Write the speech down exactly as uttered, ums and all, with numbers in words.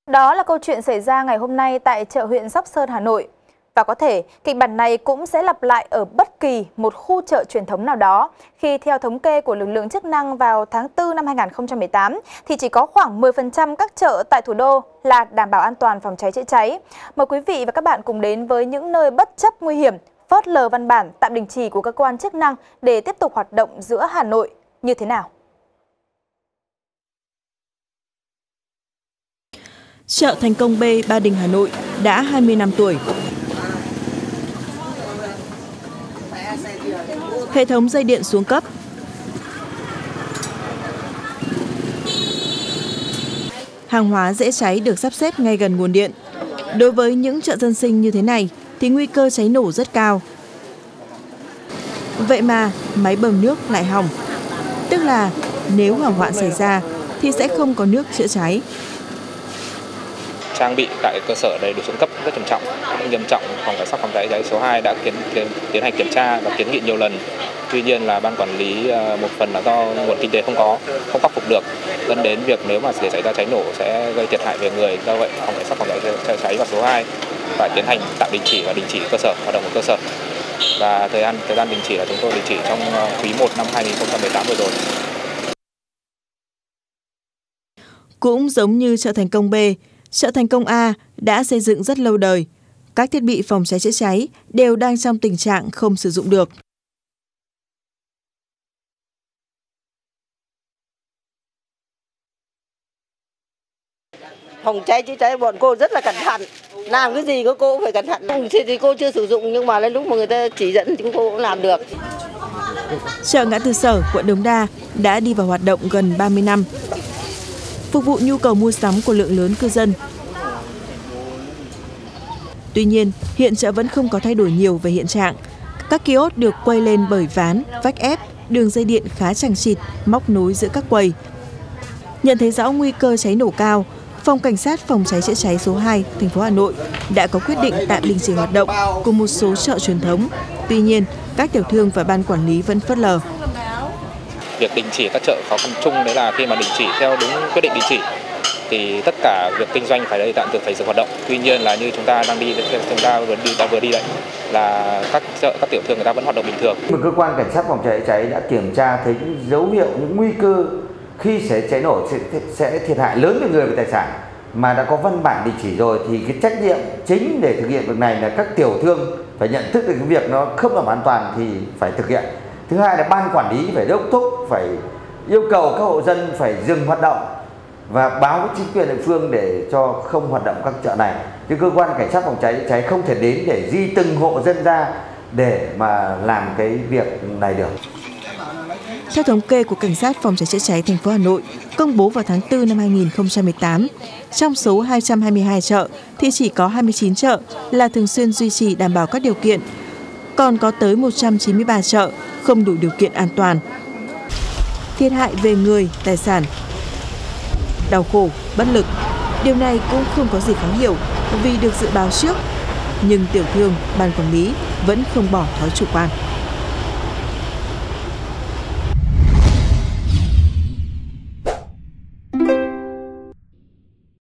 Đó là câu chuyện xảy ra ngày hôm nay tại chợ huyện Sóc Sơn, Hà Nội. Và có thể kịch bản này cũng sẽ lặp lại ở bất kỳ một khu chợ truyền thống nào đó, khi theo thống kê của lực lượng chức năng vào tháng tư năm hai nghìn không trăm mười tám thì chỉ có khoảng mười phần trăm các chợ tại thủ đô là đảm bảo an toàn phòng cháy chữa cháy. Mời quý vị và các bạn cùng đến với những nơi bất chấp nguy hiểm, phớt lờ văn bản tạm đình chỉ của cơ quan chức năng để tiếp tục hoạt động giữa Hà Nội như thế nào. Chợ Thành Công B, Ba Đình, Hà Nội đã hai mươi năm tuổi. Hệ thống dây điện xuống cấp. Hàng hóa dễ cháy được sắp xếp ngay gần nguồn điện. Đối với những chợ dân sinh như thế này thì nguy cơ cháy nổ rất cao. Vậy mà máy bơm nước lại hỏng. Tức là nếu hỏa hoạn xảy ra thì sẽ không có nước chữa cháy. Trang bị tại cơ sở đây được xuống cấp rất trầm trọng, nghiêm trọng. Phòng cảnh sát phòng cháy cháy số hai đã kiến, kiến, tiến hành kiểm tra và kiến nghị nhiều lần. Tuy nhiên là ban quản lý một phần là do nguồn kinh tế không có, không khắc phục được, dẫn đến việc nếu mà để xảy ra cháy nổ sẽ gây thiệt hại về người. Do vậy, phòng cảnh sát phòng cháy cháy và số hai phải tiến hành tạm đình chỉ và đình chỉ cơ sở hoạt động của cơ sở. Và thời gian thời gian đình chỉ là chúng tôi đình chỉ trong quý một năm hai nghìn không trăm mười tám vừa rồi. Cũng giống như chợ Thành Công B, chợ Thành Công A đã xây dựng rất lâu đời. Các thiết bị phòng cháy chữa cháy đều đang trong tình trạng không sử dụng được. Phòng cháy chữa cháy bọn cô rất là cẩn thận. Làm cái gì cô cũng phải cẩn thận. Thì cô chưa sử dụng nhưng mà đến lúc mà người ta chỉ dẫn chúng cô cũng làm được. Chợ Ngã Tư Sở, quận Đống Đa đã đi vào hoạt động gần ba mươi năm. Phục vụ nhu cầu mua sắm của lượng lớn cư dân. Tuy nhiên, hiện chợ vẫn không có thay đổi nhiều về hiện trạng. Các kiosk được quay lên bởi ván, vách ép, đường dây điện khá chằng chịt, móc nối giữa các quầy. Nhận thấy rõ nguy cơ cháy nổ cao, Phòng Cảnh sát phòng cháy chữa cháy số hai, thành phố Hà Nội đã có quyết định tạm đình chỉ hoạt động của một số chợ truyền thống. Tuy nhiên, các tiểu thương và ban quản lý vẫn phớt lờ. Việc đình chỉ các chợ khó khăn chung đấy là khi mà đình chỉ theo đúng quyết định đình chỉ thì tất cả việc kinh doanh phải đây tạm dừng phải dừng hoạt động. Tuy nhiên là như chúng ta đang đi chúng ta vừa đi ta vừa đi đây là các chợ các tiểu thương người ta vẫn hoạt động bình thường. Một cơ quan cảnh sát phòng cháy cháy đã kiểm tra thấy những dấu hiệu, những nguy cơ khi sẽ cháy nổ sẽ, sẽ thiệt hại lớn về người và tài sản mà đã có văn bản đình chỉ rồi thì cái trách nhiệm chính để thực hiện việc này là các tiểu thương phải nhận thức được cái việc nó không đảm bảo an toàn thì phải thực hiện. Thứ hai là ban quản lý phải đốc thúc, phải yêu cầu các hộ dân phải dừng hoạt động và báo với chính quyền địa phương để cho không hoạt động các chợ này. Cái cơ quan cảnh sát phòng cháy chữa cháy không thể đến để di từng hộ dân ra để mà làm cái việc này được. Theo thống kê của Cảnh sát phòng cháy chữa cháy thành phố Hà Nội công bố vào tháng tư năm hai nghìn không trăm mười tám, trong số hai trăm hai mươi hai chợ thì chỉ có hai mươi chín chợ là thường xuyên duy trì đảm bảo các điều kiện, còn có tới một trăm chín mươi ba chợ không đủ điều kiện an toàn. Thiệt hại về người, tài sản, đau khổ, bất lực. Điều này cũng không có gì khó hiểu vì được dự báo trước, nhưng tiểu thương, ban quản lý vẫn không bỏ thói chủ quan.